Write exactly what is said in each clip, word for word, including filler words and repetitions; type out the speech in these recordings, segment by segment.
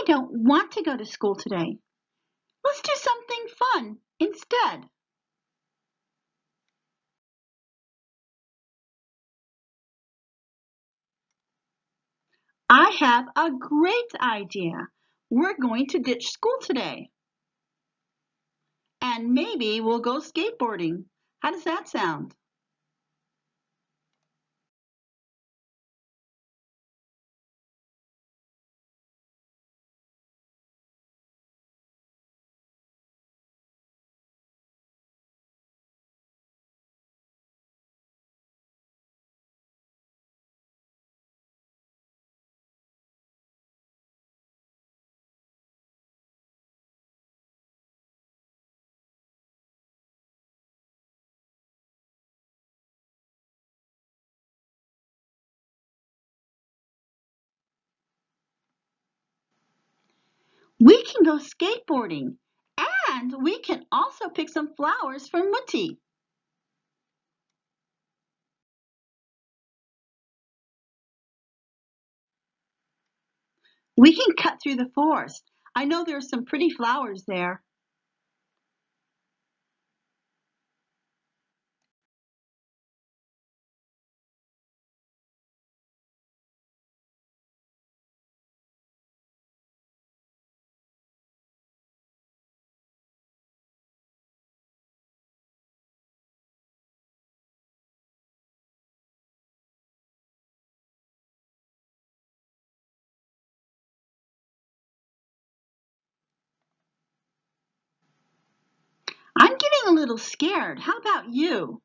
I don't want to go to school today. Let's do something fun instead. I have a great idea. We're going to ditch school today. And maybe we'll go skateboarding. How does that sound? We can go skateboarding. And we can also pick some flowers for Mutti. We can cut through the forest. I know there are some pretty flowers there. I'm getting a little scared. How about you?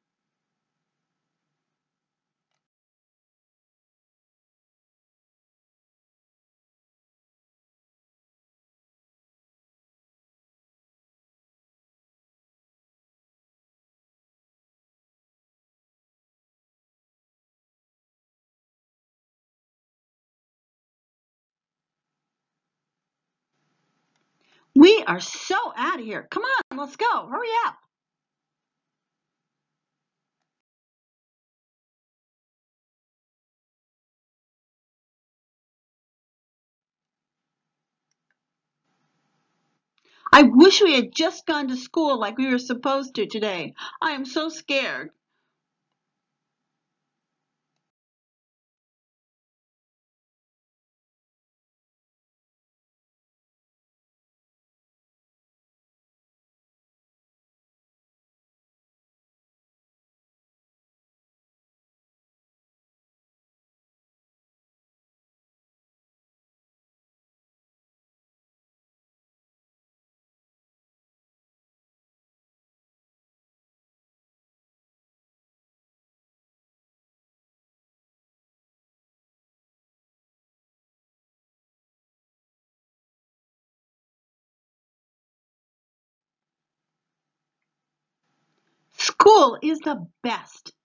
We are so out of here. Come on, let's go. Hurry up. I wish we had just gone to school like we were supposed to today. I am so scared. School is the best.